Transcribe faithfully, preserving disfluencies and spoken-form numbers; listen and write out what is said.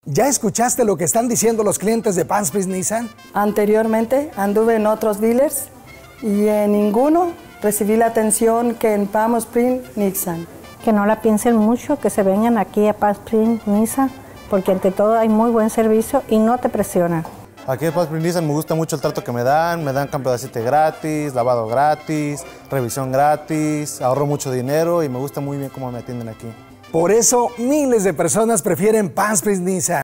¿Ya escuchaste lo que están diciendo los clientes de Palm Springs Nissan? Anteriormente anduve en otros dealers y en ninguno recibí la atención que en Palm Springs Nissan. Que no la piensen mucho, que se vengan aquí a Palm Springs Nissan, porque ante todo hay muy buen servicio y no te presionan. Aquí en Palm Springs Nissan me gusta mucho el trato que me dan, me dan cambio de aceite gratis, lavado gratis, revisión gratis, ahorro mucho dinero y me gusta muy bien cómo me atienden aquí. Por eso miles de personas prefieren Palm Springs Nissan.